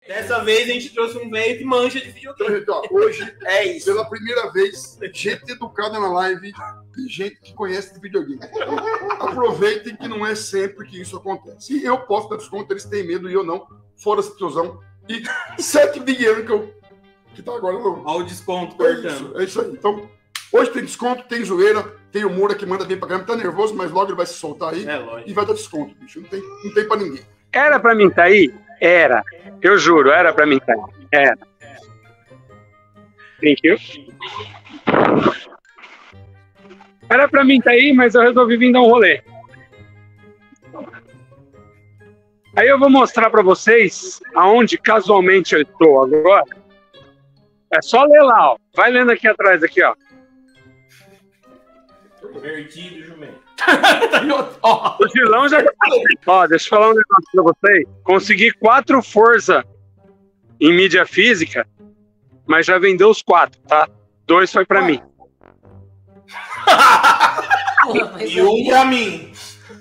Dessa vez a gente trouxe um velho que manja de videogame. Então, hoje, É isso. pela primeira vez, gente educada na live e gente que conhece de videogame. Aproveitem que não é sempre que isso acontece. E eu posso dar desconto, eles têm medo e eu não. Fora essa tiozão. E 7 Big Uncle, que tá agora no... Olha o desconto É cortando. isso aí. Então, hoje tem desconto, tem zoeira, tem o Moura que manda bem pra caramba, tá nervoso, mas logo ele vai se soltar aí É lógico. e vai dar desconto, bicho. Não tem pra ninguém. Era pra mim tá aí? Era. Eu juro, era pra mim tá aí. Era. Thank you. Era pra mim tá aí, mas eu resolvi vir dar um rolê. Aí eu vou mostrar pra vocês aonde casualmente eu estou agora. É só ler lá, ó. Vai lendo aqui atrás, aqui, ó. Divertido, jumento. O Gilão já... Ó, deixa eu falar um negócio pra vocês. Consegui 4 Forza em mídia física, mas já vendeu os 4, tá? 2 foi pra mim. E um pra mim.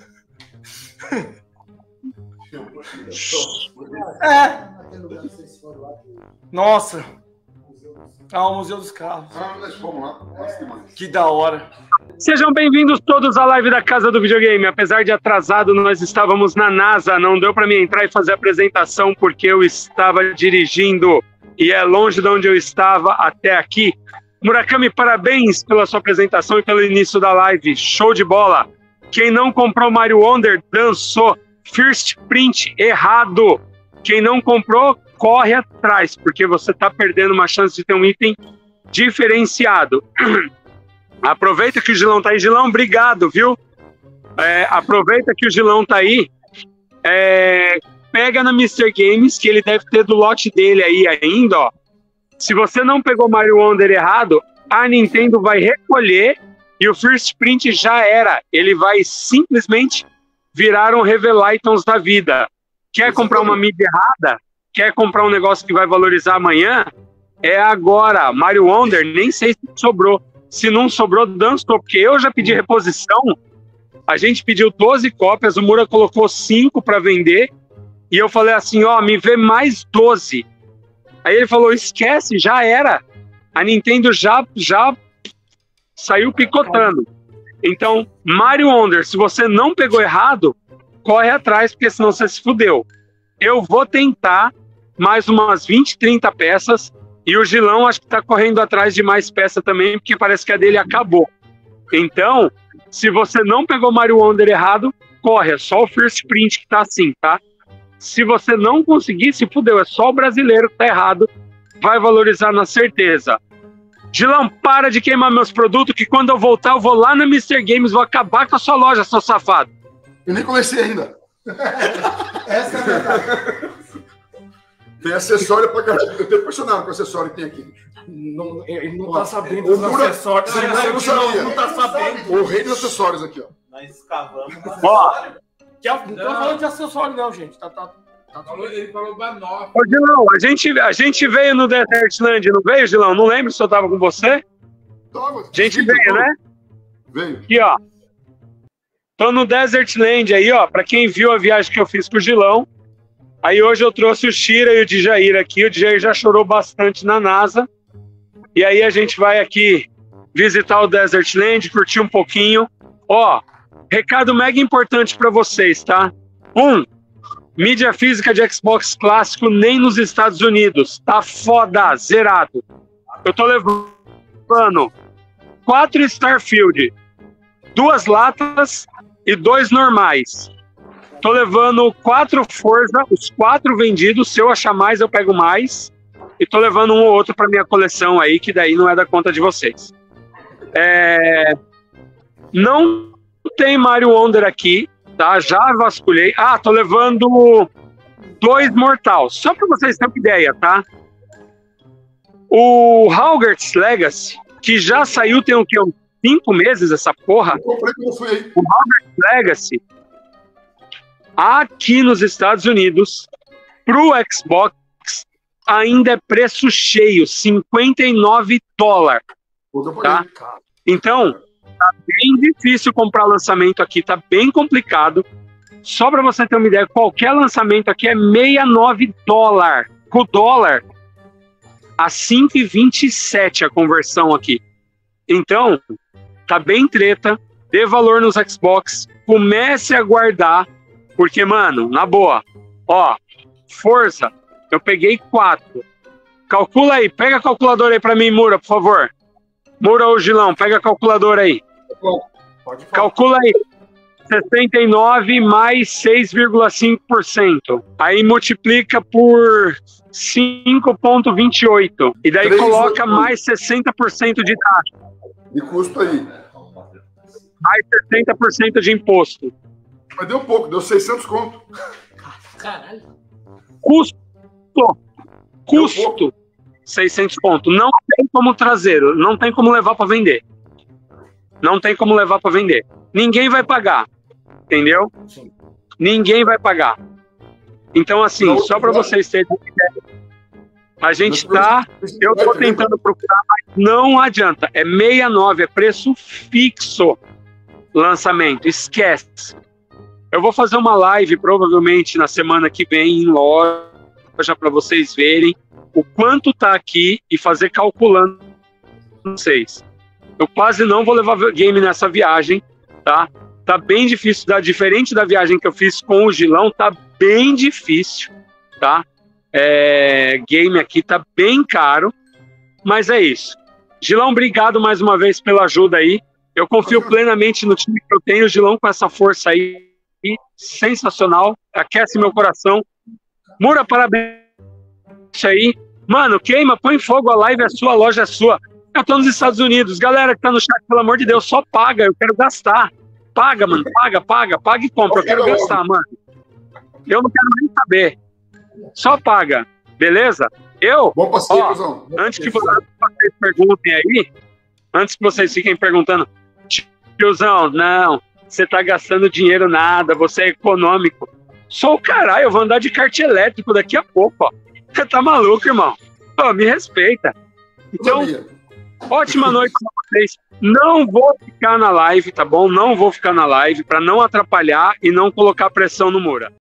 Nossa. Ah, o Museu dos Carros. Vamos lá. Nossa, demais. Que da hora. Sejam bem-vindos todos à live da Casa do Videogame. Apesar de atrasado, nós estávamos na NASA. Não deu para mim entrar e fazer a apresentação porque eu estava dirigindo e é longe de onde eu estava até aqui. Murakami, parabéns pela sua apresentação e pelo início da live. Show de bola. Quem não comprou Mario Wonder dançou. First print errado. Quem não comprou, corre atrás, porque você está perdendo uma chance de ter um item diferenciado. Aproveita que o Gilão tá aí. Gilão, obrigado, viu? Aproveita que o Gilão tá aí. Pega na Mr. Games, que ele deve ter do lote dele aí ainda, ó. Se você não pegou Mario Wonder errado, a Nintendo vai recolher e o First Print já era. Ele vai simplesmente virar um Revelations da vida. Quer comprar uma mídia errada? Quer comprar um negócio que vai valorizar amanhã? É agora. Mario Wonder, nem sei se sobrou. Se não sobrou, dançou, porque eu já pedi reposição. A gente pediu 12 cópias, o Mura colocou 5 para vender. E eu falei assim, ó, me vê mais 12. Aí ele falou, esquece, já era. A Nintendo já saiu picotando. Então, Mario Wonder, se você não pegou errado, corre atrás, porque senão você se fudeu. Eu vou tentar mais umas 20, 30 peças. E o Gilão acho que tá correndo atrás de mais peça também, porque parece que a dele acabou. Então, se você não pegou Mario Wonder errado, corre. É só o First Print que tá assim, tá? Se você não conseguir, se fudeu. É só o brasileiro que tá errado. Vai valorizar na certeza. Gilão, para de queimar meus produtos, que quando eu voltar, eu vou lá na Mr. Games, vou acabar com a sua loja, seu safado. Eu nem comecei ainda. Essa é a verdade. Tem acessório pra caralho. Eu tô impressionado com o acessório que tem aqui. Ele não tá sabendo O dos Mura- acessórios. Você não sabia. Não tá sabendo. O rei dos acessórios aqui, ó. Nós escavamos. Ó, Não tô falando de acessório, não, gente. Ele falou Banoff. ô Gilão, a gente veio no Desertland, não veio, Gilão? Não lembro se eu tava com você. Tava, A gente veio, né? Veio. Aqui, ó. Tô no Desertland aí, ó. Pra quem viu a viagem que eu fiz com o Gilão. Aí hoje eu trouxe o Shira e o Djair aqui. O Djair já chorou bastante na NASA. E aí a gente vai aqui visitar o Desertland, curtir um pouquinho. Ó, recado mega importante pra vocês, tá? Mídia física de Xbox clássico nem nos Estados Unidos. Tá foda, zerado. Eu tô levando 4 Starfield, 2 latas e 2 normais. Tô levando 4 Forza, os 4 vendidos. Se eu achar mais, eu pego mais. E tô levando um ou outro pra minha coleção aí, que daí não é da conta de vocês. Não tem Mario Wonder aqui, tá? Já vasculhei. Ah, tô levando 2 Mortal. Só pra vocês terem uma ideia, tá? O Hogwarts Legacy, que já saiu tem o quê? Uns 5 meses essa porra? Eu comprei quando eu fui aí. O Hogwarts Legacy, aqui nos Estados Unidos, pro Xbox, ainda é preço cheio, $59. Tá? Então, tá bem difícil comprar lançamento aqui, tá bem complicado. Só para você ter uma ideia, qualquer lançamento aqui é $69. com o dólar a 5,27 a conversão aqui. Então, tá bem treta, dê valor nos Xbox, comece a guardar, porque, mano, na boa, ó, Forza, eu peguei 4. Calcula aí, pega a calculadora aí pra mim, Mura, por favor. Mura ou Gilão, pega a calculadora aí. Pode falar. Calcula aí. 69 mais 6,5%. Aí multiplica por 5,28. E daí 3, coloca 8. mais 60% de taxa. E custo aí. Mais 60% de imposto. Mas deu pouco, deu 600 conto. Caralho. Custo. 600 pontos. Não tem como traseiro. Não tem como levar para vender. Não tem como levar para vender. Ninguém vai pagar. Entendeu? Sim. Ninguém vai pagar. Então, assim, só para vocês terem uma ideia, a gente tá. Eu tô tentando procurar, mas não adianta. É 69, é preço fixo. Lançamento. Esquece. Eu vou fazer uma live, provavelmente, na semana que vem, em loja, para vocês verem o quanto tá aqui e fazer calculando vocês. Eu quase não vou levar game nessa viagem, tá? Tá bem difícil, diferente da viagem que eu fiz com o Gilão, tá bem difícil, tá? Game aqui tá bem caro, mas é isso. Gilão, obrigado mais uma vez pela ajuda aí. Eu confio plenamente no time que eu tenho, o Gilão com essa força aí, sensacional, aquece meu coração. Mura, parabéns aí. Mano, queima, põe fogo, a live é sua, a loja é sua. Eu tô nos Estados Unidos. Galera que tá no chat, pelo amor de Deus, só paga, eu quero gastar. Paga, mano, paga e compra. Eu quero gastar, mano. Eu não quero nem saber. Só paga, beleza? Bom passeio, cuzão. Antes que vocês perguntem aí, antes que vocês fiquem perguntando, tiozão, não, você tá gastando dinheiro nada, você é econômico. Sou o caralho, eu vou andar de kart elétrico daqui a pouco, ó. Você tá maluco, irmão? Pô, me respeita. Então, ótima noite pra vocês. Não vou ficar na live, tá bom? Não vou ficar na live para não atrapalhar e não colocar pressão no Mura.